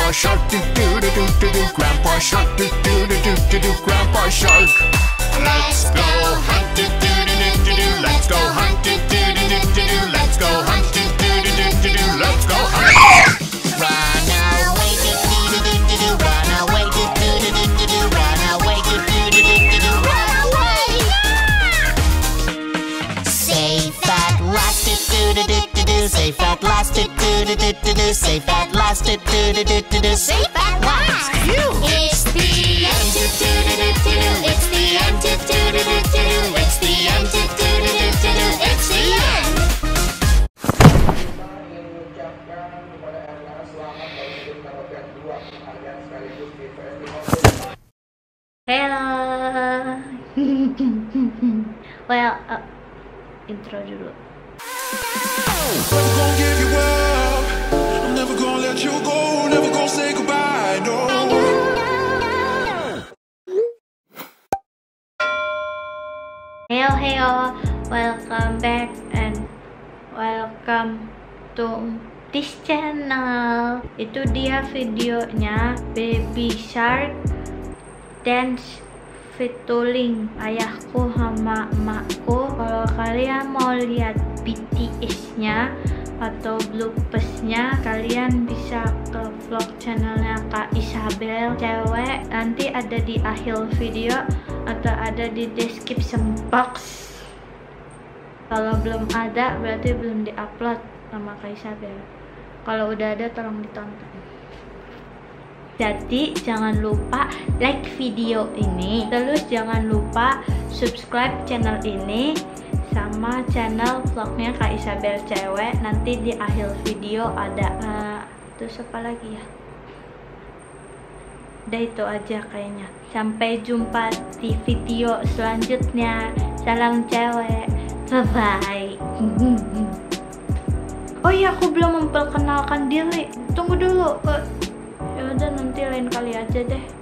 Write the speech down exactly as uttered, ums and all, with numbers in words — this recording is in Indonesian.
Grandpa Shark, do do do do do do. Grandpa Shark, do do do do do do. Grandpa Shark. Let's go hunt, do do do do do do. Let's go hunt, do do do do do do. Let's go hunt, do do do do do do. Let's go hunt. Run away, do do do do do do. Run away, do do do do do do. Run away, do do do do do do. Run away. Safe at last, do do do do do do. Safe at last, do do do do do do. Safe at last, do do do do do do. Safe at last. It's the end, do do do do do do. It's the end, do do do do do do. It's the end, do do do do do do. It's the end. Hello. Well, uh, intro dulu. Never gonna give you up. I'm never gonna let you go. Never gonna say goodbye. No. Hello, hello. Welcome back and welcome to this channel. Itu dia videonya Baby Shark dance featuring ayahku sama emakku. Kalau kalian mau lihat B T S-nya atau bloopers-nya, kalian bisa ke vlog channelnya Kak Isabel Cewek. Nanti ada di akhir video atau ada di description box. Kalau belum ada berarti belum diupload sama Kak Isabel. Kalau udah ada tolong ditonton. Jadi jangan lupa like video ini, terus jangan lupa subscribe channel ini sama channel vlognya Kak Isabel Cewek. Nanti di akhir video ada uh, terus apa lagi ya? Udah itu aja kayaknya. Sampai jumpa di video selanjutnya. Salam cewek, bye bye. Oh iya, aku belum memperkenalkan diri. Tunggu dulu. Uh, ya udah nanti lain kali aja deh.